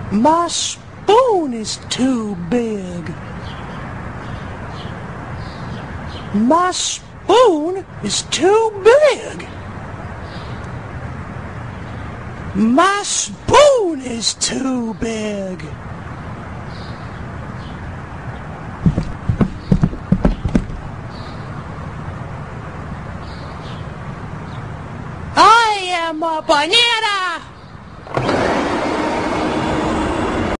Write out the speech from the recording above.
My spoon is too big. My spoon is too big. My spoon is too big. I am a banana.